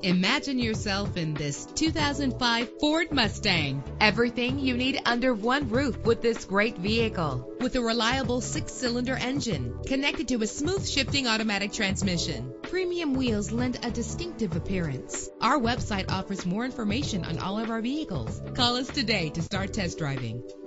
Imagine yourself in this 2005 Ford Mustang. Everything you need under one roof with this great vehicle. With a reliable 6-cylinder engine connected to a smooth shifting automatic transmission, premium wheels lend a distinctive appearance. Our website offers more information on all of our vehicles. Call us today to start test driving.